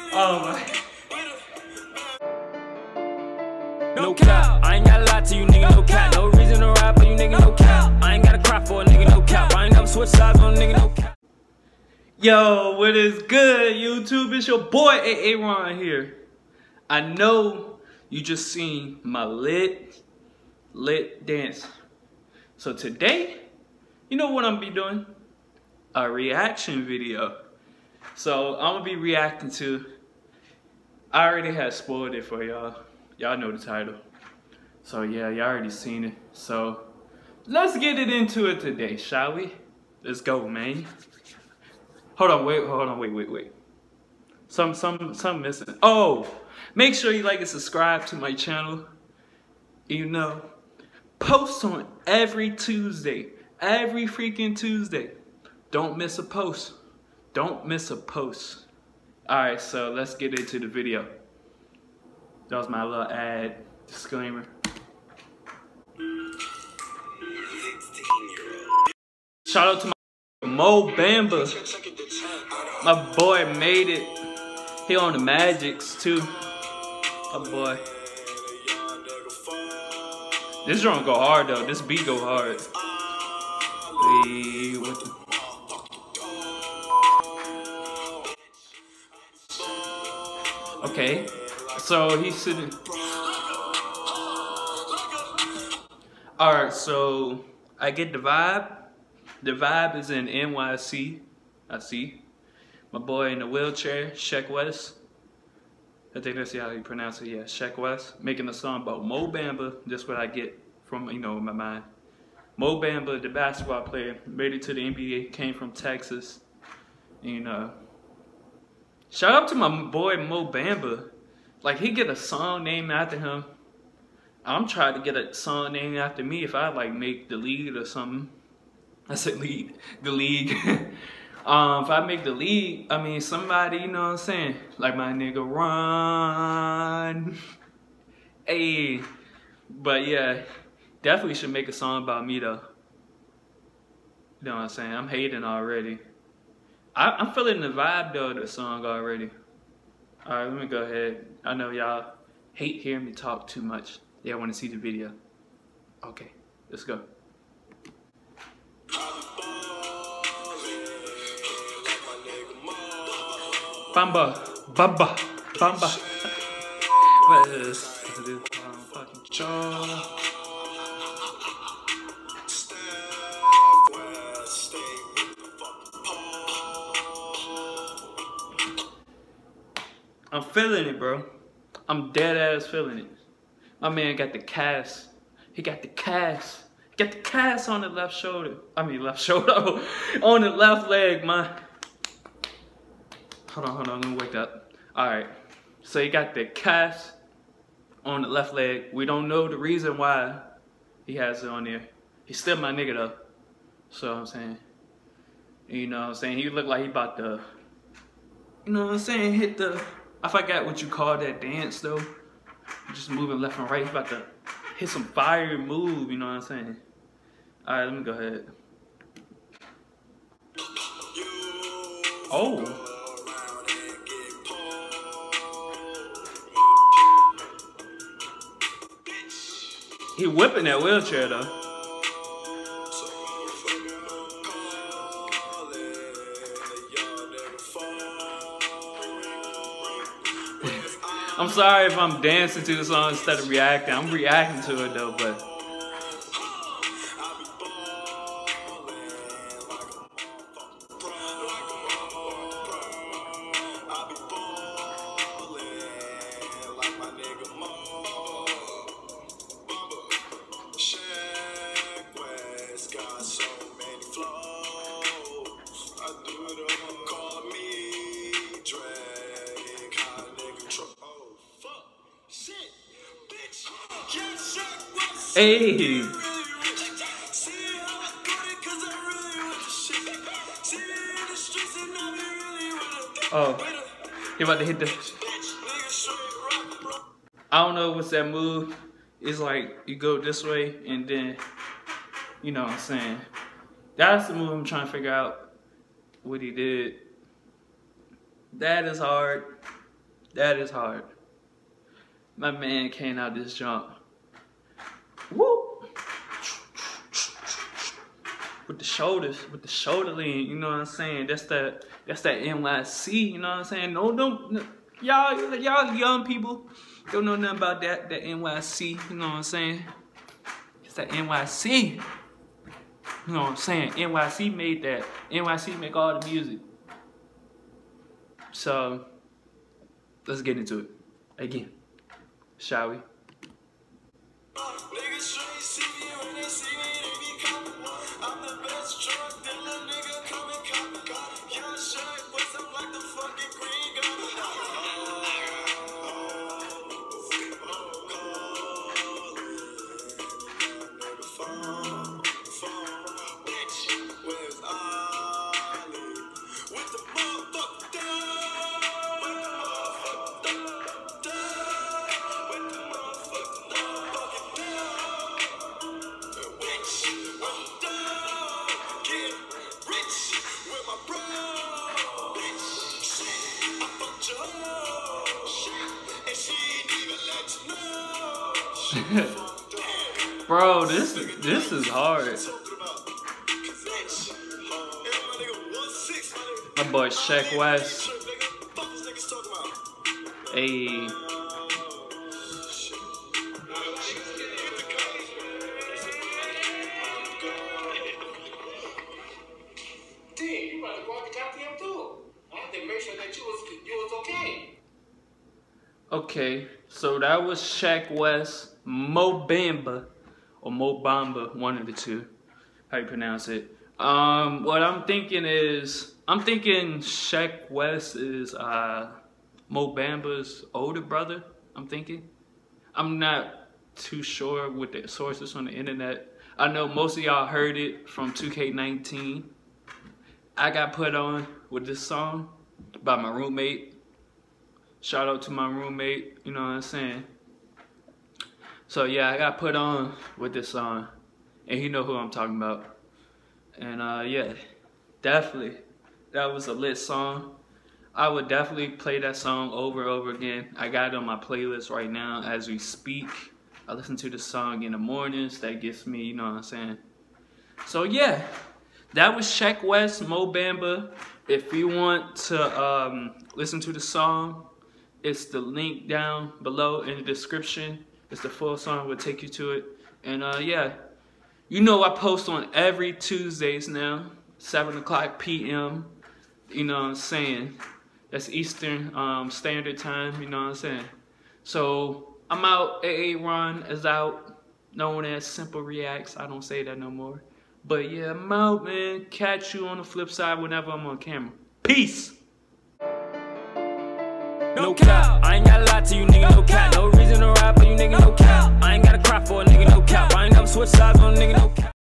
Oh my. No cap, I ain't gotta lie to you, nigga, no cap. No reason to rap for you, nigga, no cap. I ain't gotta cry for a nigga, no cap. I ain't never switch sides on a nigga, no cap. Yo, what is good, YouTube? It's your boy, Aaron here. I know you just seen my lit dance. So today, you know what I'm gonna be doing? A reaction video. So I'm gonna be reacting to, I already had spoiled it for y'all. Y'all know the title. So yeah, y'all already seen it. So let's get it into it today, shall we? Let's go, man. Hold on, wait. Some missing. Oh, make sure you like and subscribe to my channel. You know, post on every Tuesday. Every freaking Tuesday. Don't miss a post. Don't miss a post. Alright, so let's get into the video. That was my little ad disclaimer. Shout out to my Bamba. My boy made it. He on the Magics too. My boy. This drum go hard though. This beat go hard. Hey, what the... Okay, so he's sitting. Alright, so I get the vibe. The vibe is in NYC. I see. My boy in the wheelchair, Sheck Wes. I think that's how you pronounce it, yeah, Sheck Wes. Making a song about Bamba. That's what I get from, you know, my mind. Bamba, the basketball player, made it to the NBA, came from Texas. You know. Shout out to my boy Bamba. Like, he get a song named after him. I'm trying to get a song named after me if I like make the league or something. I said league, the league. If I make the league, I mean somebody, you know what I'm saying? Like my nigga Ron. Hey, but yeah, definitely should make a song about me though. You know what I'm saying? I'm hating already. I'm feeling the vibe though of the song already. Alright, let me go ahead. I know y'all hate hearing me talk too much. Y'all want to see the video. Okay, let's go. Bamba. What is this? Fucking jaw. I'm feeling it, bro. I'm dead ass feeling it. My man got the cast. He got the cast. He got the cast on the left shoulder. I mean left shoulder. On the left leg, man. Hold on, let me wake up. Alright. So he got the cast on the left leg. We don't know the reason why he has it on there. He's still my nigga though. So I'm saying. You know what I'm saying? He look like he about to, you know what I'm saying, hit the, I forgot what you call that dance though. Just moving left and right. He's about to hit some fire move, you know what I'm saying? Alright, let me go ahead. Oh. He whipping that wheelchair though. I'm sorry if I'm dancing to the song instead of reacting. I'm reacting to it though, but Sheck Wes got so many flows. I do it all, call me Drake. Hot nigga truck. Oh fuck, shit, bitch. Yeah, Sheck Wes. Hey. Oh, he about to hit the. I don't know what's that move. It's like you go this way and then, you know what I'm saying. That's the move I'm trying to figure out what he did. That is hard. That is hard. My man came out this jump. Woo! With the shoulders, with the shoulder lean, you know what I'm saying? That's that NYC, you know what I'm saying? No, y'all young people don't know nothing about that NYC, you know what I'm saying? It's that NYC. You know what I'm saying? NYC made that. NYC make all the music. So, let's get into it. Again. Shall we? Bro, this is hard. My boy Sheck Wes. Hey. You better go out and talk to him too. I have to make sure that you was okay. Okay, so that was Sheck Wes, Bamba, or Bamba, one of the two. How you pronounce it? What I'm thinking is, Sheck Wes is Bamba's older brother. I'm thinking. I'm not too sure with the sources on the internet. I know most of y'all heard it from 2K19. I got put on with this song by my roommate. Shout out to my roommate, you know what I'm saying? So yeah, I got put on with this song, and he know who I'm talking about. And yeah, definitely, that was a lit song. I would definitely play that song over and over again. I got it on my playlist right now as we speak. I listen to the song in the mornings. That gets me, you know what I'm saying? So yeah, that was Sheck Wes, Bamba. If you want to listen to the song, it's the link down below in the description. It's the full song, will take you to it. And yeah, you know I post on every Tuesdays now, 7 o'clock p.m. You know what I'm saying? That's Eastern Standard Time, you know what I'm saying? So I'm out, AA Ron is out, known as Simple Reacts. I don't say that no more. But yeah, I'm out, man. Catch you on the flip side whenever I'm on camera. Peace! No cap, I ain't gotta lie to you, nigga, no cap. No reason to rap for you, nigga, no cap. I ain't gotta cry for a nigga, no cap. I ain't never switch sides on a nigga, no cap.